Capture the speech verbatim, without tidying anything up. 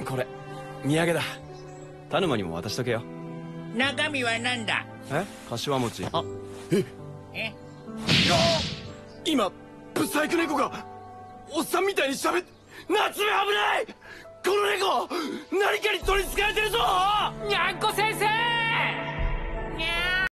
これ土産だ。田沼にも渡しとけよ。 中身は何だ？ え、柏餅。 あ、 ええ？ 今ブサイク猫がおっさんみたいに喋って。夏目危ない。この猫何かに取りつかれてるぞ。 にゃんこ先